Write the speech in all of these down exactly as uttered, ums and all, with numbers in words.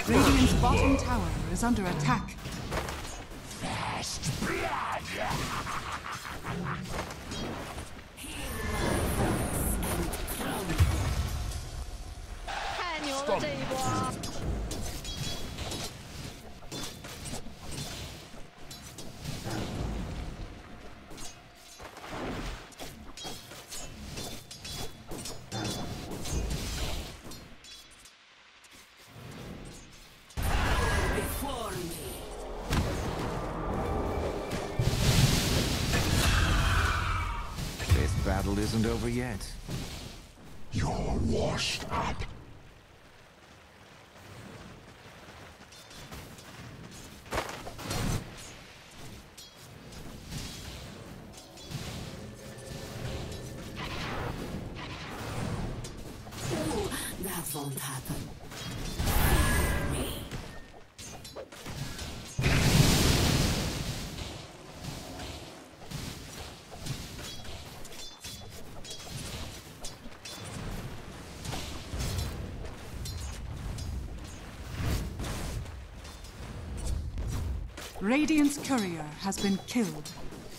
Radiant's bottom tower is under attack. Fast blood! Stop. This battle isn't over yet. You're washed up. Ooh, that won't happen. Me. Radiant's courier has been killed.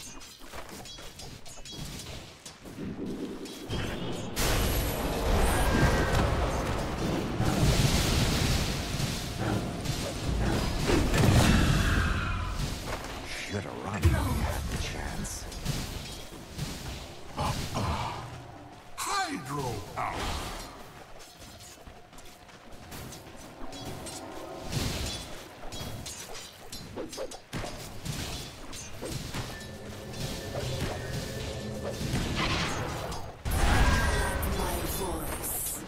Should have run when you had the chance. Hydro power! My voice.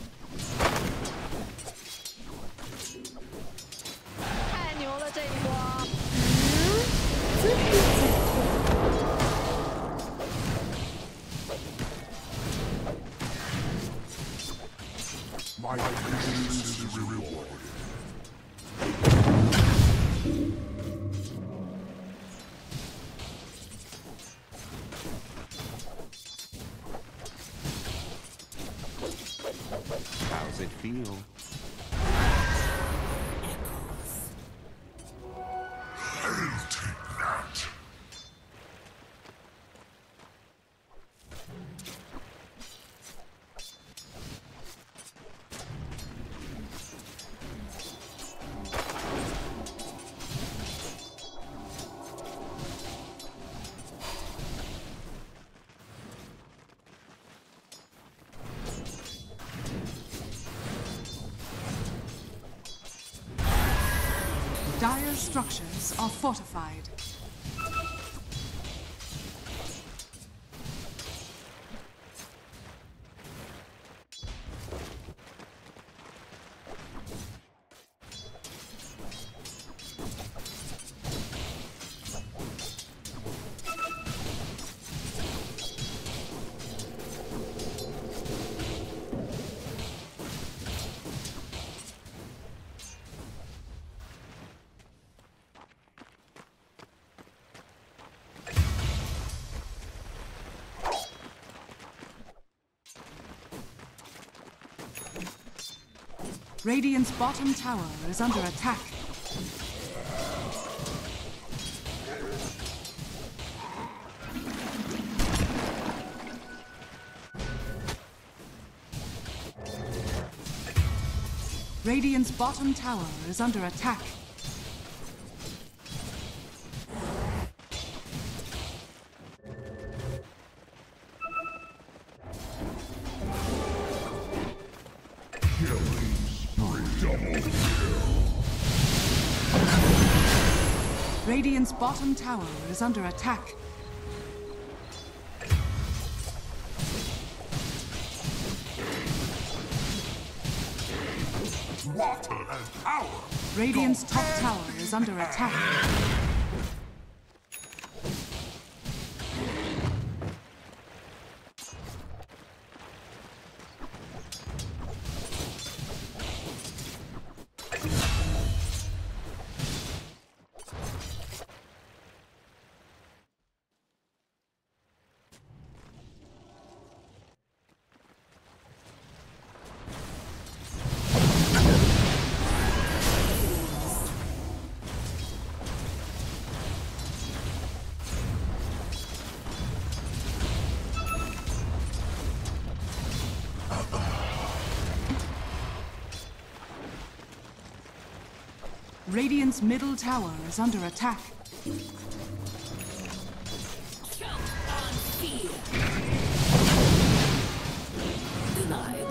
My patience is rewarded. How's it feel? I'll take that. Dire structures are fortified. Radiant's bottom tower is under attack. Radiant's bottom tower is under attack. Radiant's bottom tower is under attack. Water and power! Radiant's top tower is under attack. Radiant's middle tower is under attack. Choke on fear. Denied.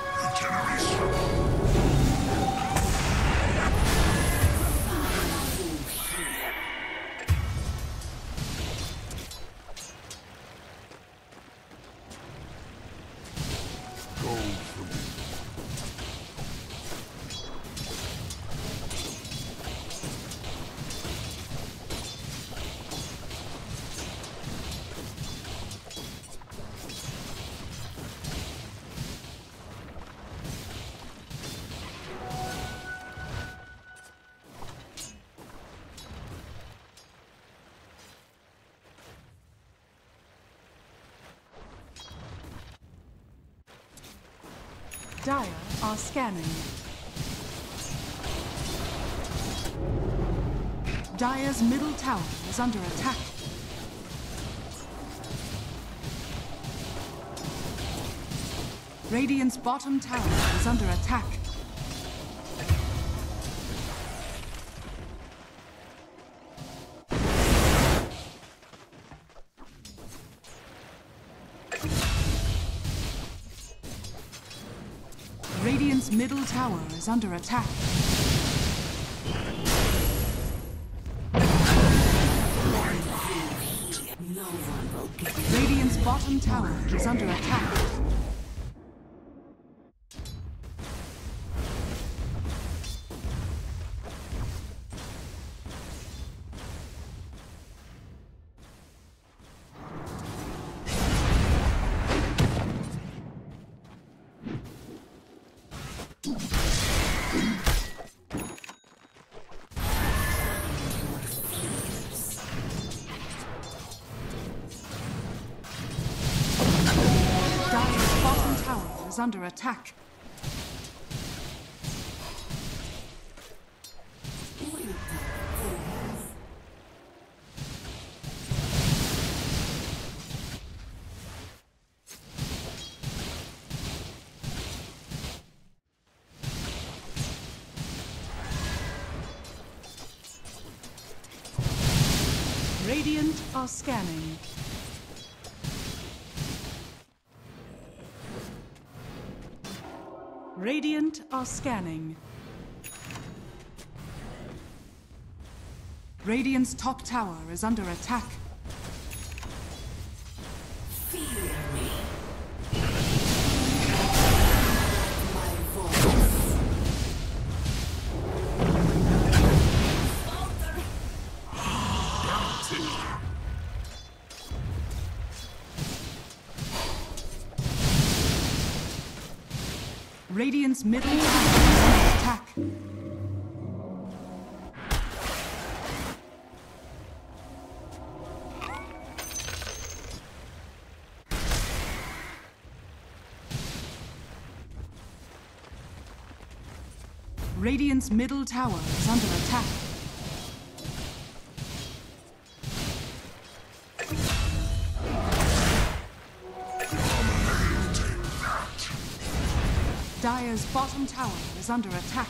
Dire are scanning. Dire's middle tower is under attack. Radiant's bottom tower is under attack. Radiant's middle tower is under attack. No one will get Radiant's bottom tower is under attack. Is under attack. Radiant are scanning. Radiant are scanning. Radiant's top tower is under attack. fear me. My voice. Radiant's middle tower is under attack. Radiant's middle tower is under attack. Dire's bottom tower is under attack.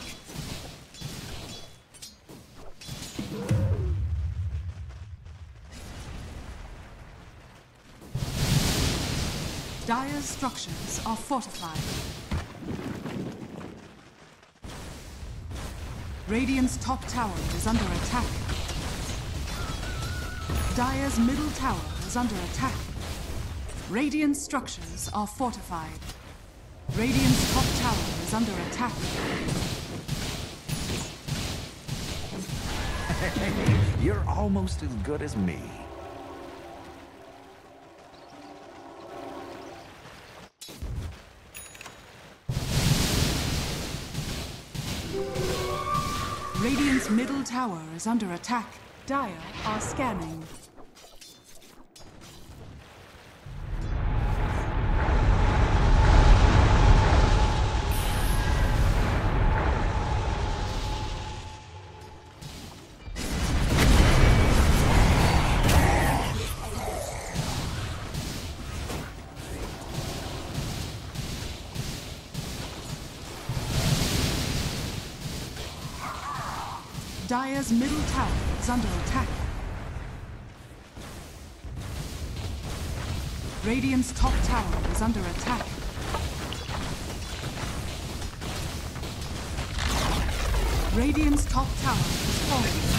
Dire's structures are fortified. Radiant's top tower is under attack. Dire's middle tower is under attack. Radiant structures are fortified. Radiant's top tower is under attack. You're almost as good as me. Radiant's middle tower is under attack. Dire are scanning. Dire's middle tower is under attack. Radiant's top tower is under attack. Radiant's top tower is falling.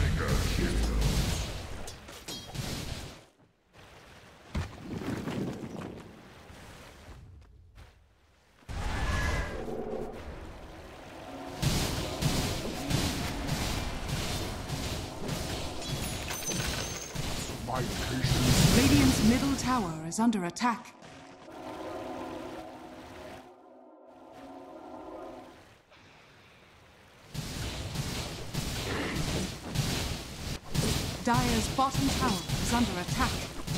Radiant's middle tower is under attack. Dire's bottom tower is under attack.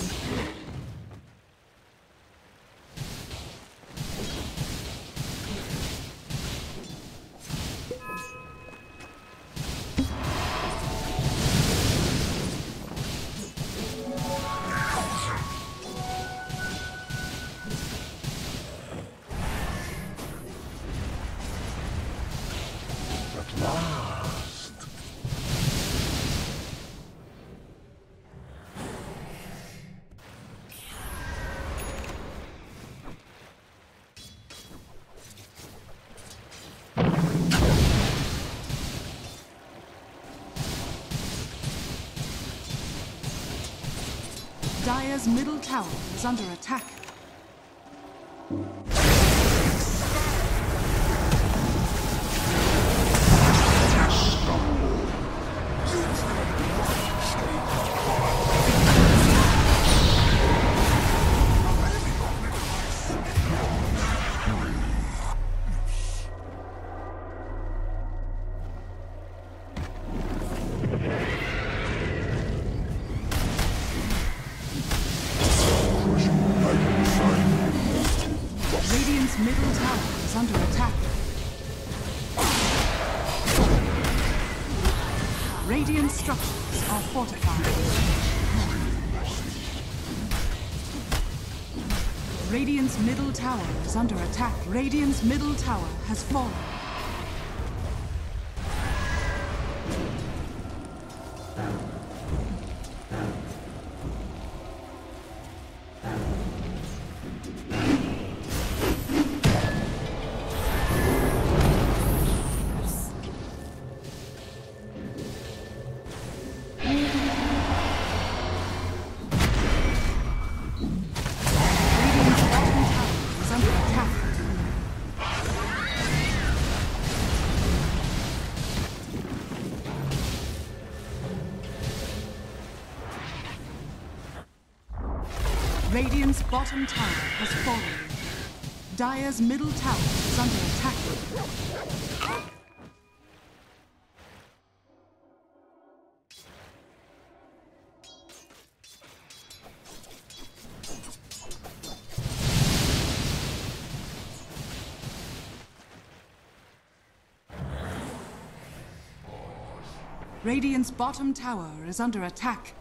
Dire's middle tower is under attack. Radiant's middle tower is under attack. Radiant structures are fortified. Radiant's middle tower is under attack. Radiant's middle tower has fallen. Radiant's bottom tower has fallen. Dire's middle tower is under attack. Radiant's bottom tower is under attack.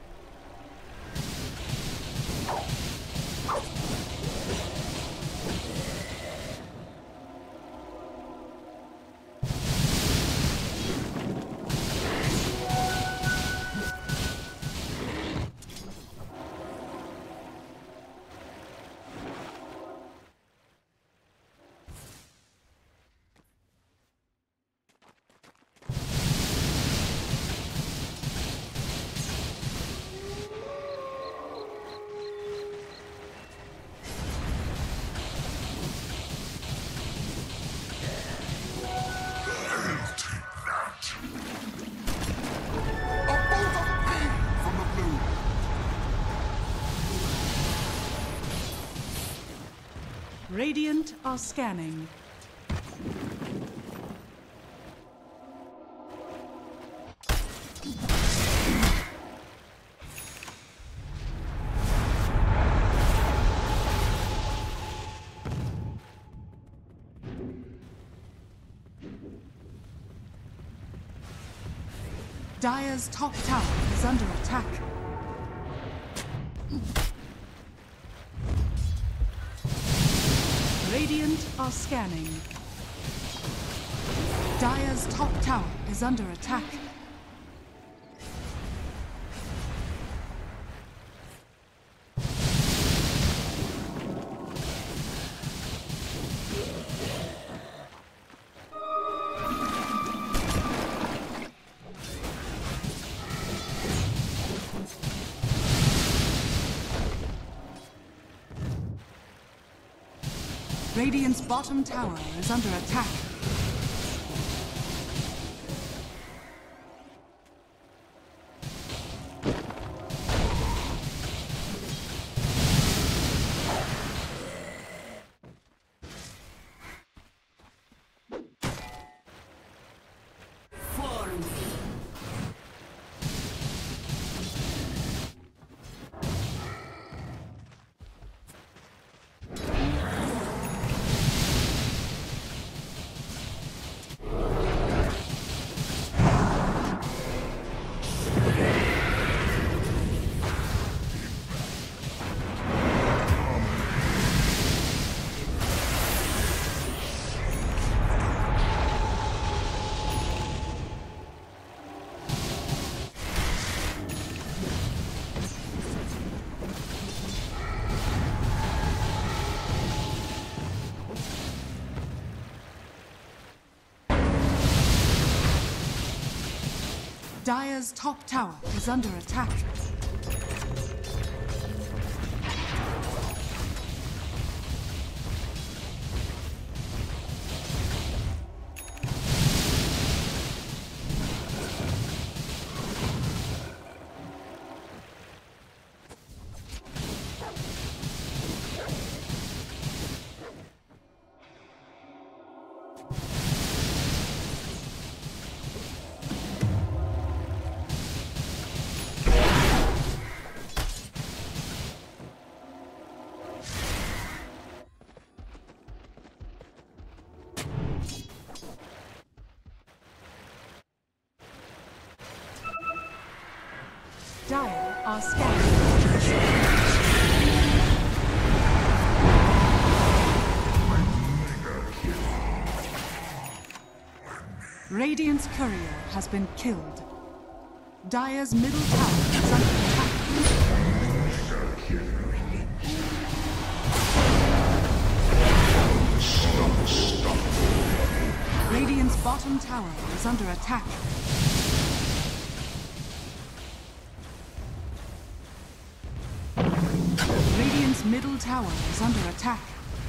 Radiant are scanning. Dire's top tower is under attack. Radiant are scanning. Dire's top tower is under attack. Radiant's bottom tower is under attack. Dire's top tower is under attack. Dire are scattered. Radiant's courier has been killed. Dire's middle tower is under attack. Radiant's bottom tower is under attack. Radiant's middle tower is under attack.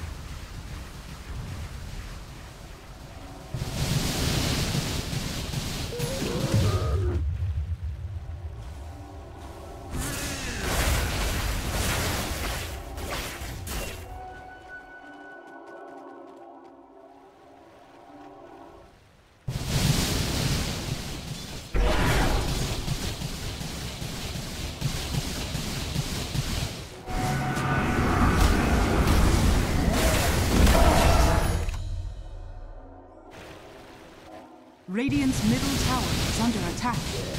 Radiant's middle tower is under attack.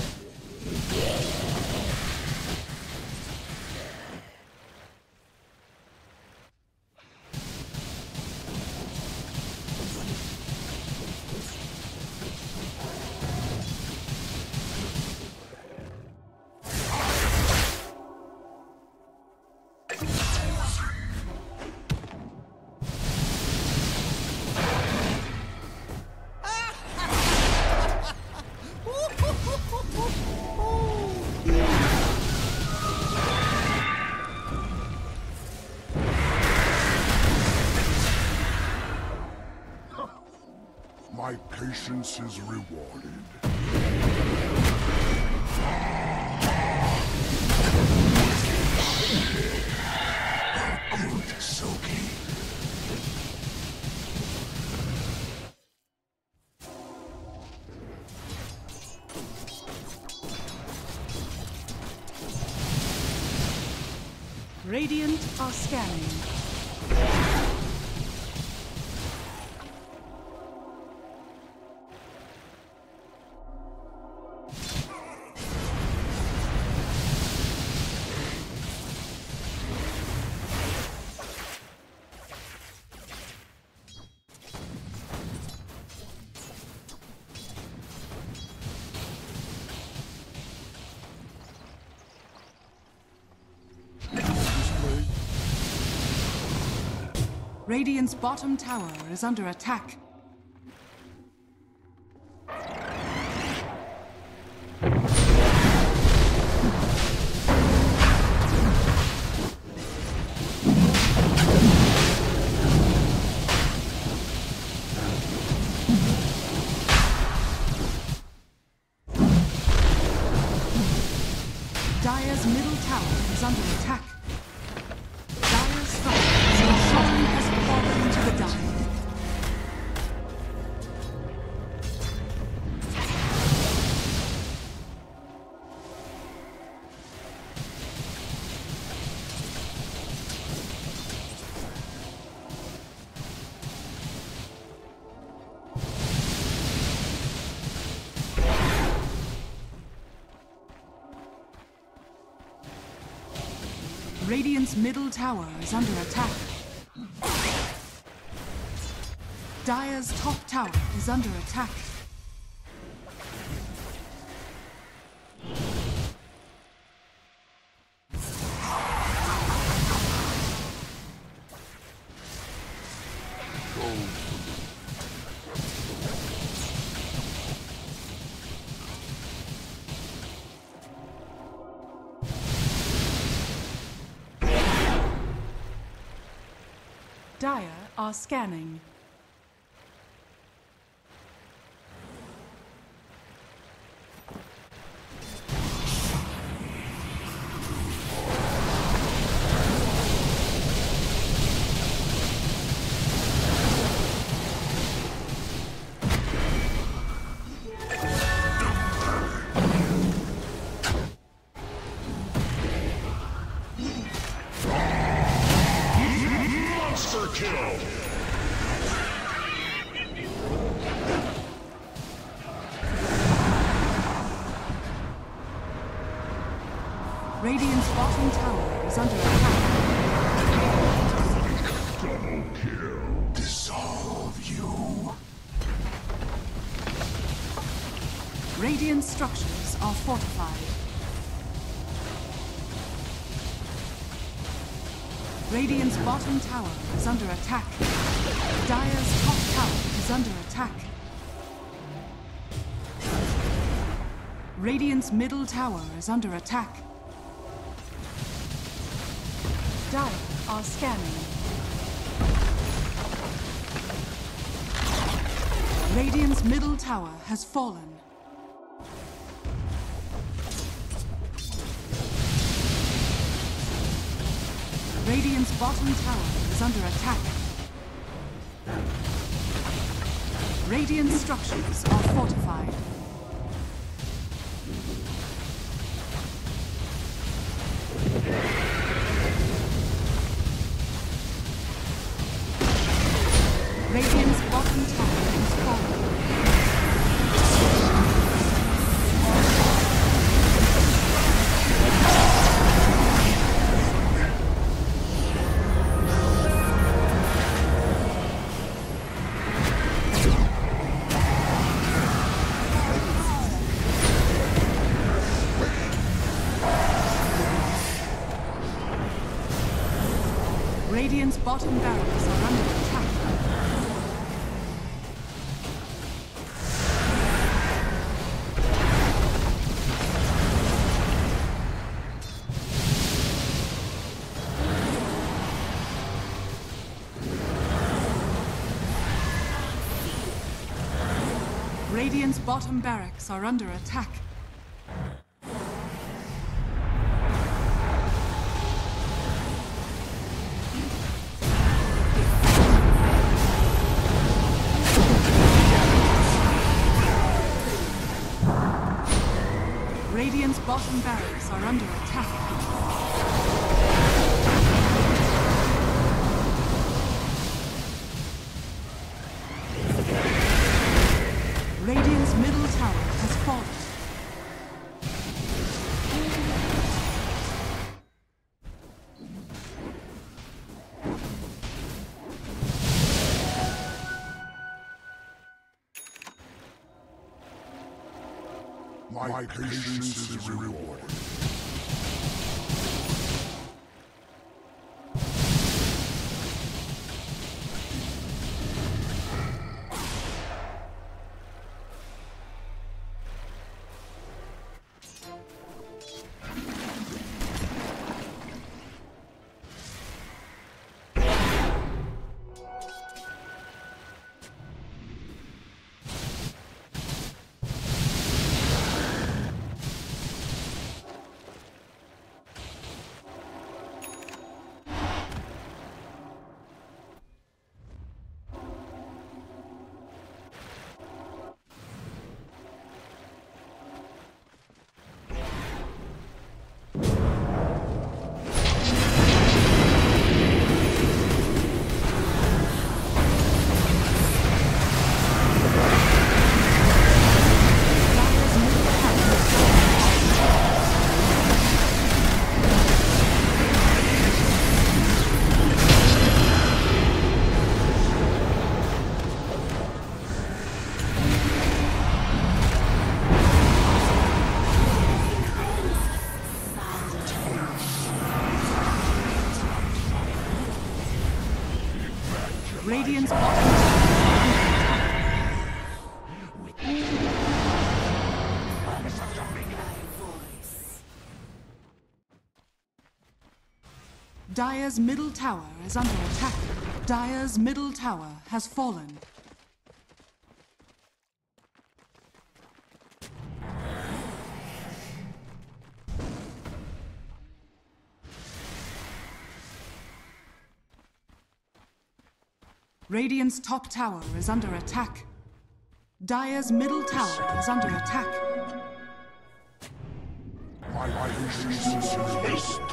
My patience is rewarded. Good soaking. Radiant are scanning. Radiant's bottom tower is under attack. is under attack. Dire's structures are shortening has fallen to the Dire. Radiant's middle tower is under attack. Dire's top tower is under attack. Dire are scanning. Radiant's bottom tower is under attack. Double kill. Dissolve you. Radiant structures are fortified. Radiant's bottom tower is under attack. Dire's top tower is under attack. Radiant's middle tower is under attack. Dire are scanning. Radiant's middle tower has fallen. Radiant's bottom tower is under attack. Radiant structures are fortified. Radiant's bottom tower is falling. Radiant's bottom barracks are under attack. Radiant's bottom barracks are under attack. Radiant's bottom barracks are under attack. Radiant's middle tower has fallen. My patience is rewarded. Radiant's bottom tower. Dire's middle tower is under attack. Dire's middle tower has fallen. Radiant's top tower is under attack. Dire's middle tower is under attack. My patience is wasted.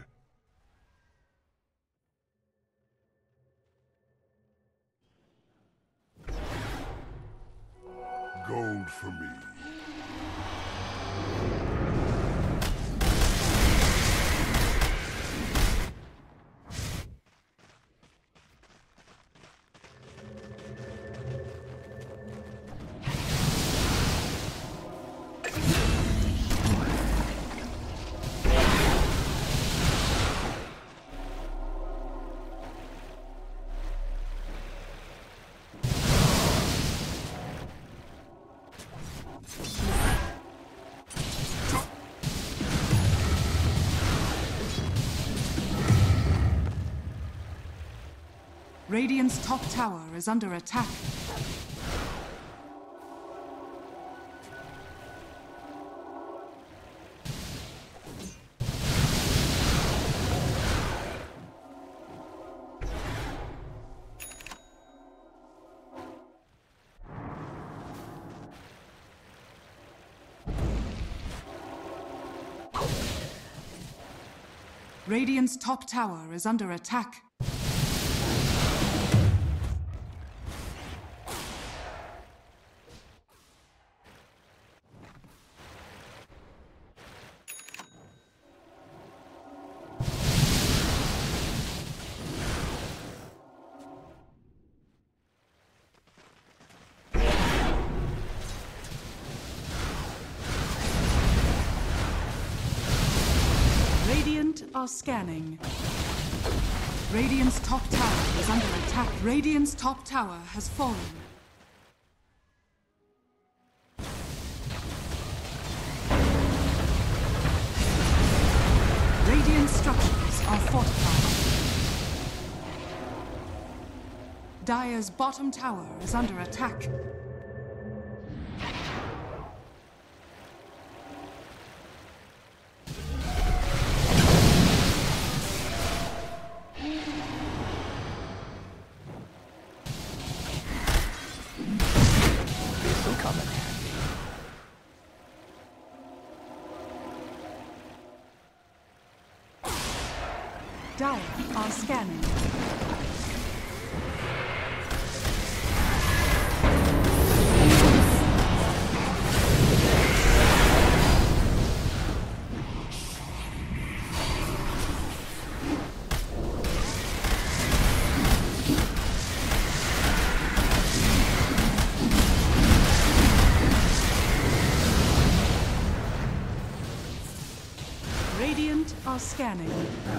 Gold for me. Radiant's top tower is under attack. Radiant's top tower is under attack. Are scanning. Radiant's top tower is under attack. Radiant's top tower has fallen. Radiant structures are fortified. Dire's bottom tower is under attack. Dire are scanning. Radiant are scanning.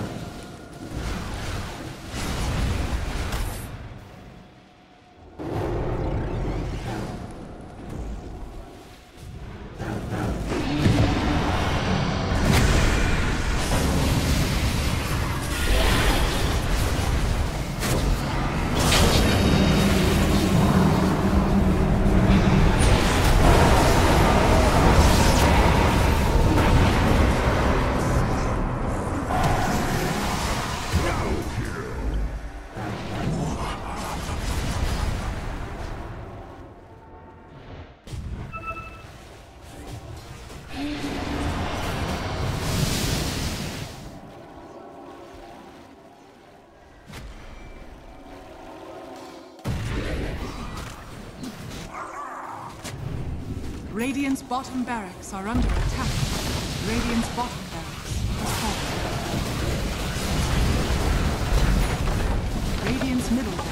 Radiant's bottom barracks are under attack. Radiant's bottom barracks has fallen. Radiant's middle